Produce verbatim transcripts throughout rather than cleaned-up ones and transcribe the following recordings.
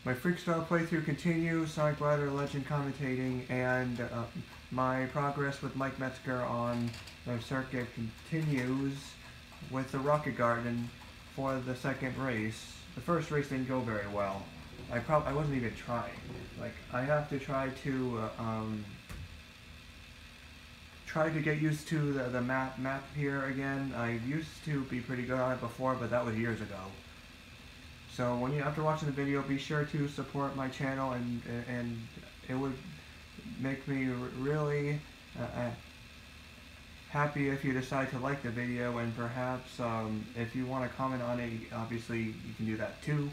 my Freakstyle playthrough continues, Sonic Rider Legend commentating, and uh, my progress with Mike Metzger on the circuit continues with the Rocket Garden for the second race. The first race didn't go very well. I prob I wasn't even trying. Like, I have to try to uh, um, try to get used to the, the map map here again. I used to be pretty good on it before, but that was years ago. So when you after watching the video, be sure to support my channel, and and it would make me really uh, uh, happy if you decide to like the video, and perhaps um, if you want to comment on it, obviously you can do that too.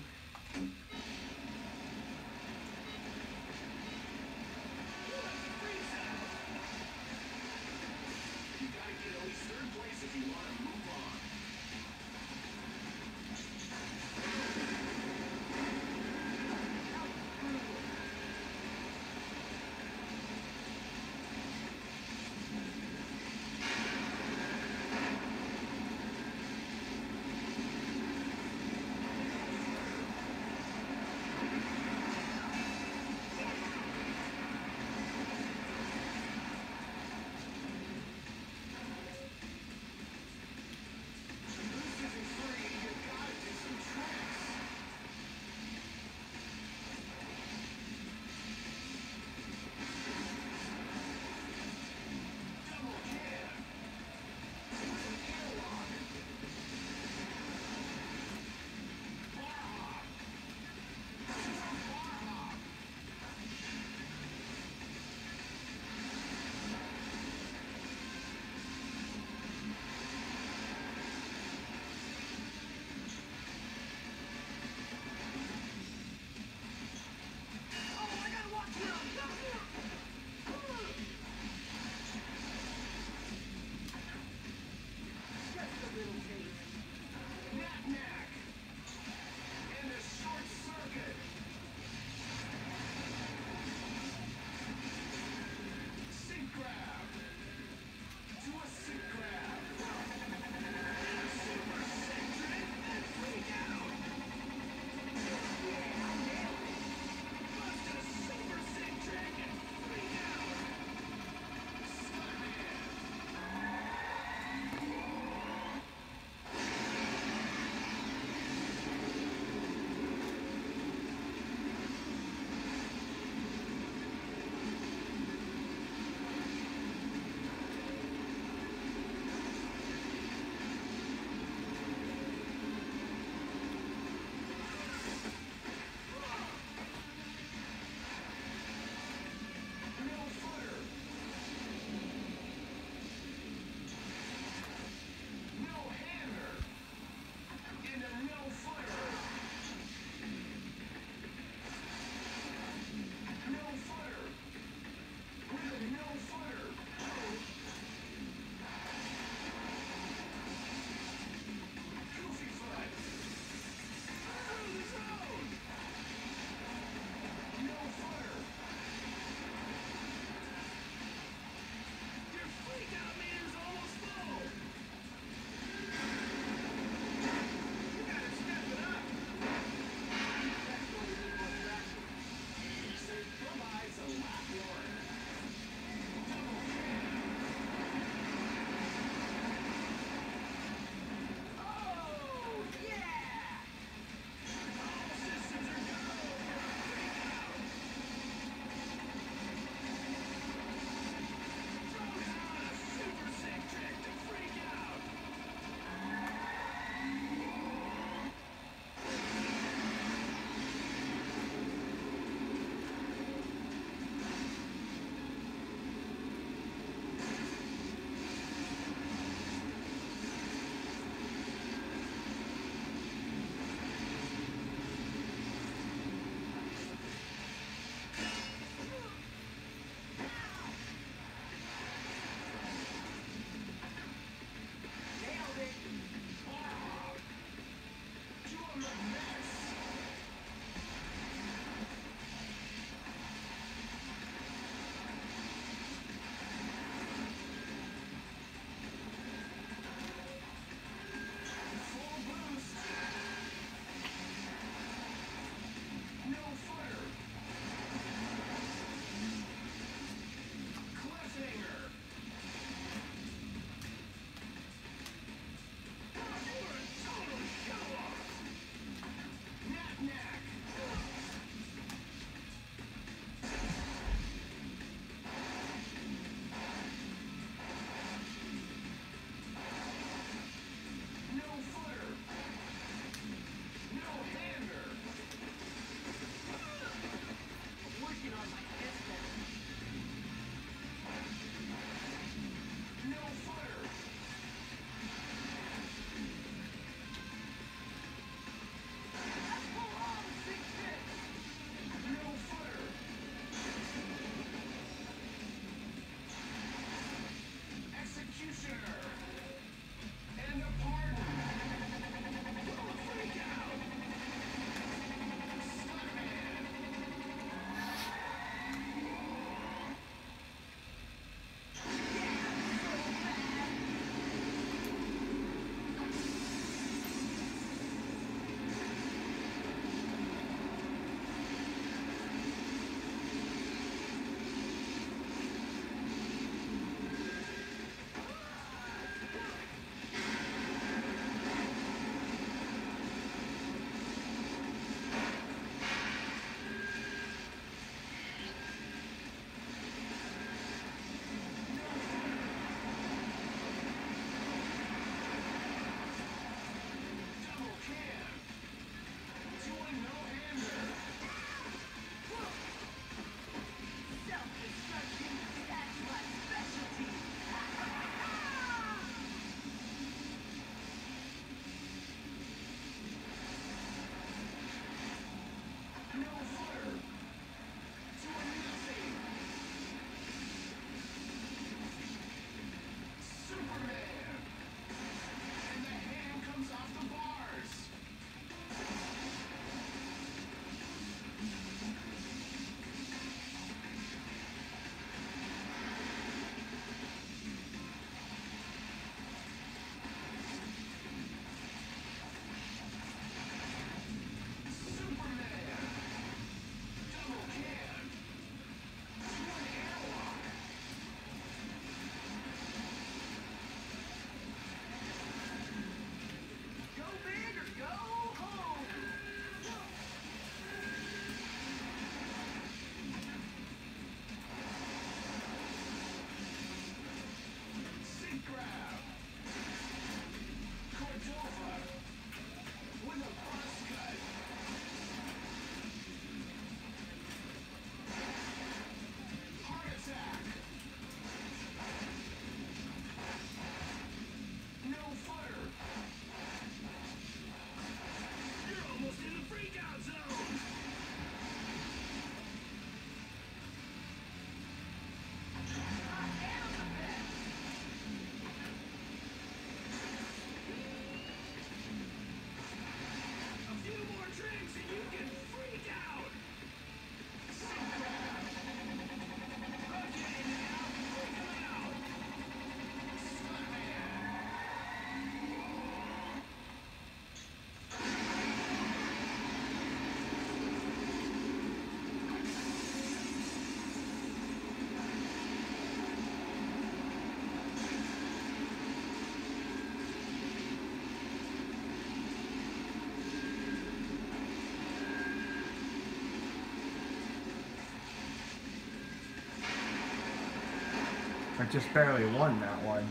I just barely won that one.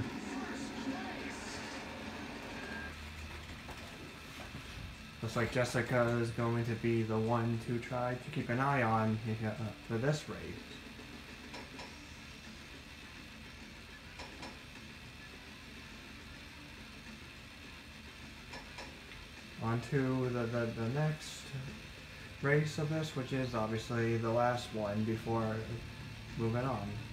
Looks like Jessica is going to be the one to try to keep an eye on uh, for this race. On to the, the, the next race of this, which is obviously the last one before moving on.